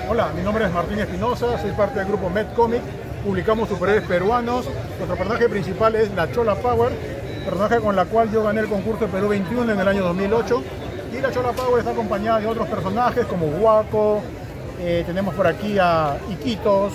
Hola, mi nombre es Martín Espinosa, soy parte del grupo MedComic, publicamos superhéroes peruanos. Nuestro personaje principal es la Chola Power, personaje con la cual yo gané el concurso de Perú 21 en el año 2008. Y la Chola Power está acompañada de otros personajes como Huaco, tenemos por aquí a Iquitos,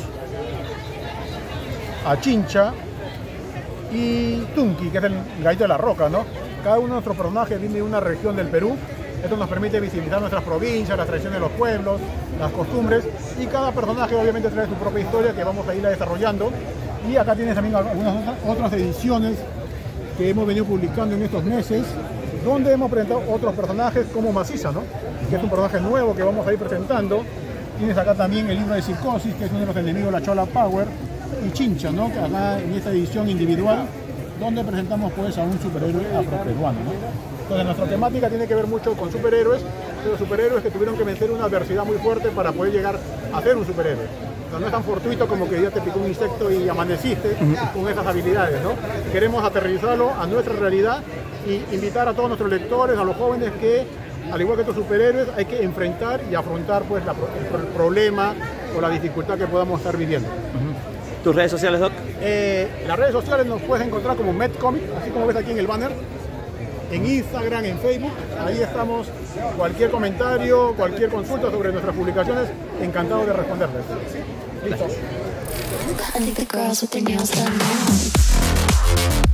a Chincha y Tunki, que es el gallito de la roca, ¿no? Cada uno de nuestros personajes viene de una región del Perú. Esto nos permite visibilizar nuestras provincias, las tradiciones de los pueblos, las costumbres, y cada personaje obviamente trae su propia historia que vamos a irla desarrollando. Y acá tienes también algunas otras ediciones que hemos venido publicando en estos meses, donde hemos presentado otros personajes como Maciza, ¿no? Que es un personaje nuevo que vamos a ir presentando. Tienes acá también el libro de Psicosis, que es uno de los enemigos de la Chola Power, y Chincha, ¿no? Que acá en esta edición individual, donde presentamos pues a un superhéroe afroperuano, ¿no? Entonces nuestra temática tiene que ver mucho con superhéroes, pero superhéroes que tuvieron que vencer una adversidad muy fuerte para poder llegar a ser un superhéroe. O sea, no es tan fortuito como que ya te picó un insecto y amaneciste con esas habilidades, ¿no? Queremos aterrizarlo a nuestra realidad y invitar a todos nuestros lectores, a los jóvenes, que al igual que estos superhéroes hay que enfrentar y afrontar pues el problema o la dificultad que podamos estar viviendo. ¿Tus redes sociales, Doc? Las redes sociales nos puedes encontrar como MedComic, así como ves aquí en el banner. En Instagram, en Facebook, ahí estamos. Cualquier comentario, cualquier consulta sobre nuestras publicaciones, encantado de responderles. ¿Listo?